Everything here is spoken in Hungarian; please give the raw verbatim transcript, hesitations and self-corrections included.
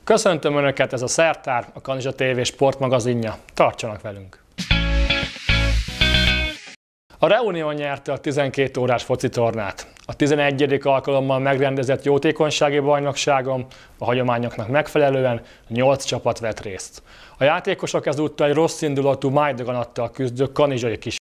Köszöntöm Önöket, ez a Szertár, a Kanizsa té vé sportmagazinja. Tartsanak velünk! A Reunion nyerte a tizenkét órás focitornát. A tizenegyedik alkalommal megrendezett jótékonysági bajnokságon a hagyományoknak megfelelően nyolc csapat vett részt. A játékosok ezúttal egy rosszindulatú májdaganattal küzdő kanizsai kis